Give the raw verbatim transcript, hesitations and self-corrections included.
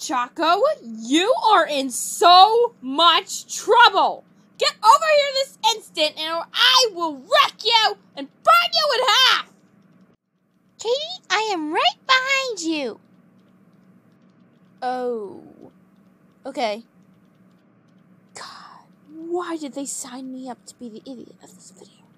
Choco, you are in so much trouble. Get over here this instant or I will wreck you and burn you in half. Katie, I am right behind you. Oh. Okay. God, why did they sign me up to be the idiot of this video?